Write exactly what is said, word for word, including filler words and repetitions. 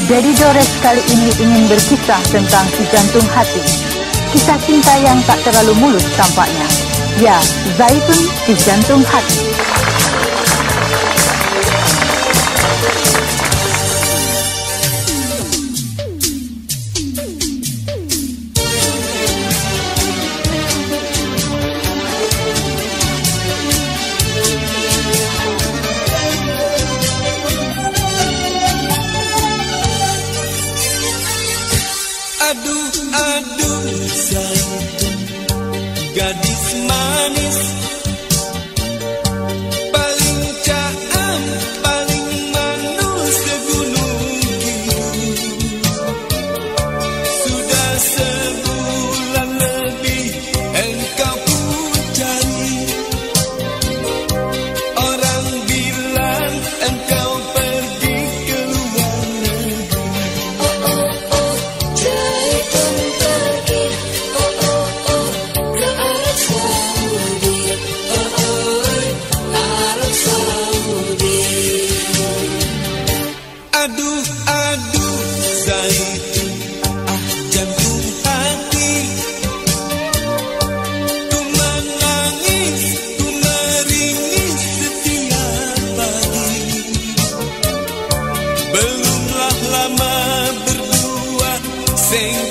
Daddy Dores kali ini ingin berkisah tentang si jantung hati. Kisah cinta yang tak terlalu mulus tampaknya. Ya, Zaitun si jantung hati. Aduh, aduh, Zaitun, gadis manis, paling caam, paling manis segunung Kidul. Sudah sebulan lebih engkau ku cari, orang bilang engkau pergi ke luar negeri. Oh, oh, oh, Zaitun pergi, oh, oh, oh, ke Arab Saudi, oh, oh, Arab Saudi. Aduh, aduh, Zaitun, ah jantung hati, ku menangis, ku meringis setiap pagi. Belumlah lama berdua, sehingga